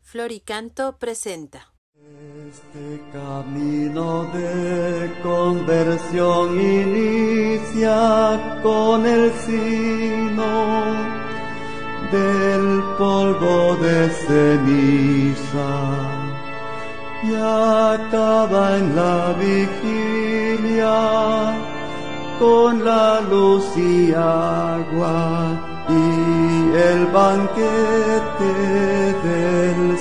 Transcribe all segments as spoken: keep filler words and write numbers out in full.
Floricanto presenta. Este camino de conversión inicia con el sino del polvo de ceniza y acaba en la vigilia con la luz y agua y el banquete del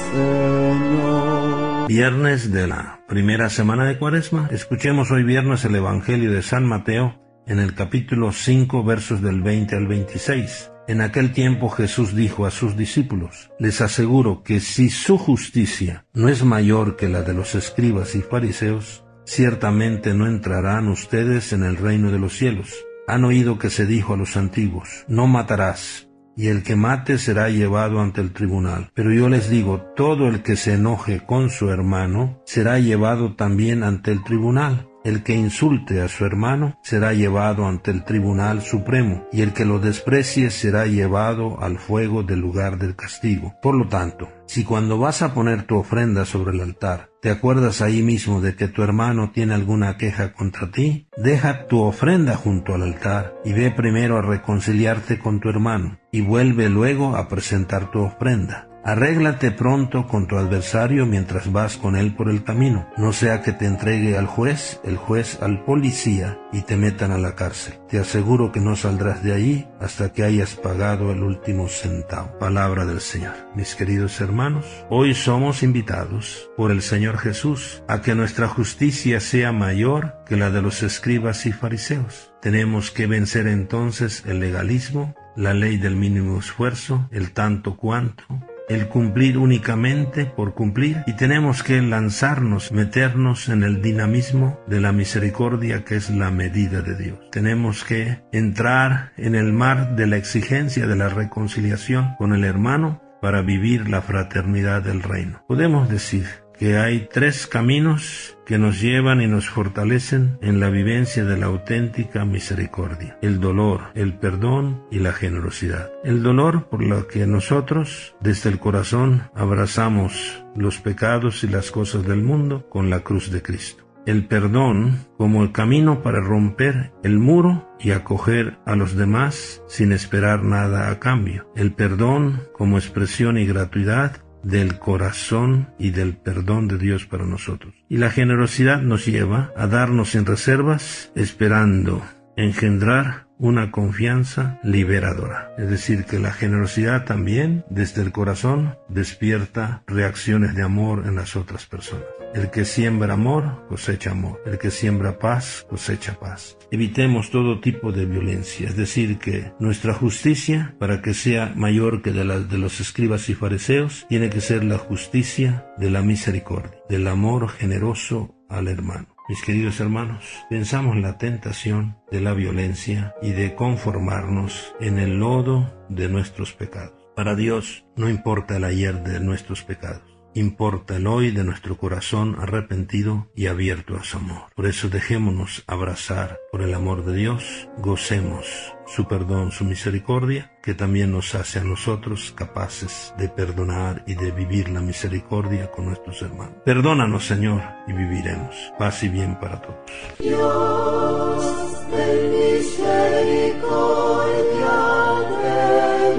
Señor. Viernes de la primera semana de Cuaresma. Escuchemos hoy viernes el Evangelio de San Mateo en el capítulo cinco, versos del veinte al veintiséis. En aquel tiempo Jesús dijo a sus discípulos: les aseguro que si su justicia no es mayor que la de los escribas y fariseos, ciertamente no entrarán ustedes en el reino de los cielos. Han oído que se dijo a los antiguos: no matarás, y el que mate será llevado ante el tribunal. Pero yo les digo, todo el que se enoje con su hermano será llevado también ante el tribunal. El que insulte a su hermano será llevado ante el tribunal supremo, y el que lo desprecie será llevado al fuego del lugar del castigo. Por lo tanto, si cuando vas a poner tu ofrenda sobre el altar, te acuerdas ahí mismo de que tu hermano tiene alguna queja contra ti, deja tu ofrenda junto al altar y ve primero a reconciliarte con tu hermano, y vuelve luego a presentar tu ofrenda. Arréglate pronto con tu adversario mientras vas con él por el camino, no sea que te entregue al juez, el juez al policía y te metan a la cárcel. Te aseguro que no saldrás de allí hasta que hayas pagado el último centavo. Palabra del Señor. Mis queridos hermanos, hoy somos invitados por el Señor Jesús a que nuestra justicia sea mayor que la de los escribas y fariseos. Tenemos que vencer entonces el legalismo, la ley del mínimo esfuerzo, el tanto cuanto, el cumplir únicamente por cumplir, y tenemos que lanzarnos, meternos en el dinamismo de la misericordia, que es la medida de Dios. Tenemos que entrar en el mar de la exigencia de la reconciliación con el hermano para vivir la fraternidad del reino. Podemos decir que hay tres caminos que nos llevan y nos fortalecen en la vivencia de la auténtica misericordia: el dolor, el perdón y la generosidad. El dolor, por lo que nosotros desde el corazón abrazamos los pecados y las cosas del mundo con la cruz de Cristo. El perdón como el camino para romper el muro y acoger a los demás sin esperar nada a cambio. El perdón como expresión y gratuidad del corazón y del perdón de Dios para nosotros. Y la generosidad nos lleva a darnos sin reservas, esperando engendrar una confianza liberadora. Es decir, que la generosidad también, desde el corazón, despierta reacciones de amor en las otras personas. El que siembra amor, cosecha amor. El que siembra paz, cosecha paz. Evitemos todo tipo de violencia, es decir, que nuestra justicia, para que sea mayor que de la de los escribas y fariseos, tiene que ser la justicia de la misericordia, del amor generoso al hermano. Mis queridos hermanos, pensamos en la tentación de la violencia y de conformarnos en el lodo de nuestros pecados. Para Dios no importa el ayer de nuestros pecados, importa el hoy de nuestro corazón arrepentido y abierto a su amor. Por eso dejémonos abrazar por el amor de Dios, gocemos su perdón, su misericordia, que también nos hace a nosotros capaces de perdonar y de vivir la misericordia con nuestros hermanos. Perdónanos, Señor, y viviremos. Paz y bien para todos. Dios de misericordia de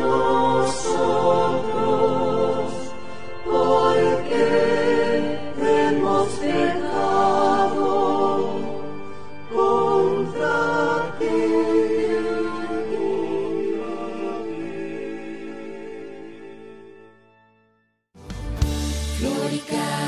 nosotros, porque hemos pecado contra ti. Floricanto.